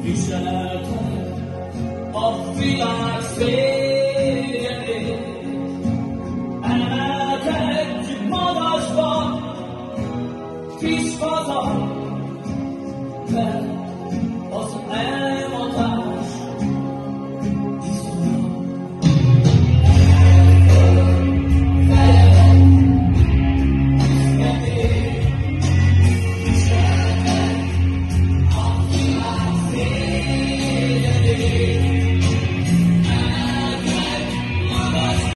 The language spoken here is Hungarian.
viselte a világ szégyenét. Emelkedj magasba, kis haza,